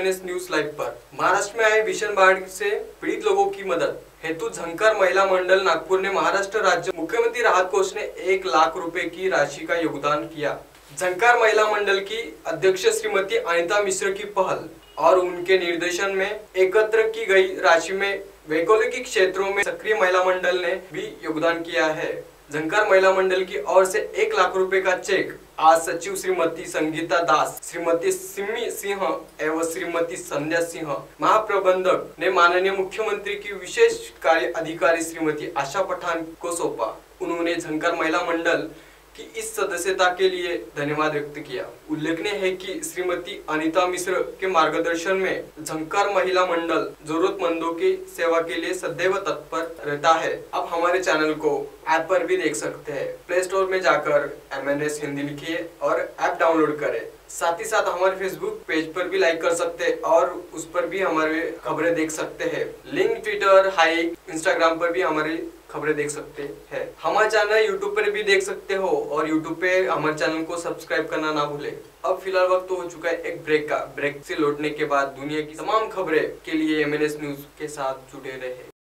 MNS news live पर। महाराष्ट्र में आए भीषण बाढ़ से पीड़ित लोगों की मदद हेतु झंकार महिला मंडल नागपुर ने महाराष्ट्र राज्य मुख्यमंत्री राहत कोष ने 1 लाख रुपए की राशि का योगदान किया। झंकार महिला मंडल की अध्यक्ष श्रीमती अनिता मिश्र की पहल और उनके निर्देशन में एकत्र की गई राशि में वैकल्पिक क्षेत्रों में सक्रिय महिला मंडल ने भी योगदान किया है। झंकार महिला मंडल की ओर से 1 लाख रुपए का चेक आज सचिव श्रीमती संगीता दास, श्रीमती सिमी सिंह एवं श्रीमती संध्या सिंह, महाप्रबंधक ने माननीय मुख्यमंत्री की विशेष कार्य अधिकारी श्रीमती आशा पठान को सौंपा। उन्होंने झंकार महिला मंडल की इस सदस्यता के लिए धन्यवाद व्यक्त किया। उल्लेखनीय है कि श्रीमती अनिता मिश्र के मार्गदर्शन में झंकार महिला मंडल जरूरतमंदों की सेवा के लिए सदैव तत्पर रहता है। अब हमारे चैनल को ऐप पर भी देख सकते हैं। प्ले स्टोर में जाकर एमएनएस हिंदी लिखिए और ऐप डाउनलोड करें। साथ ही साथ हमारे फेसबुक पेज पर भी लाइक कर सकते हैं और उस पर भी हमारे खबरें देख सकते हैं। लिंक ट्विटर, हाइक, इंस्टाग्राम पर भी हमारी खबरें देख सकते हैं। हमारे चैनल यूट्यूब पर भी देख सकते हो और यूट्यूब पे हमारे चैनल को सब्सक्राइब करना ना भूले। अब फिलहाल वक्त हो चुका है एक ब्रेक का। ब्रेक से लौटने के बाद दुनिया की तमाम खबरें के लिए एमएनएस न्यूज के साथ जुड़े रहे।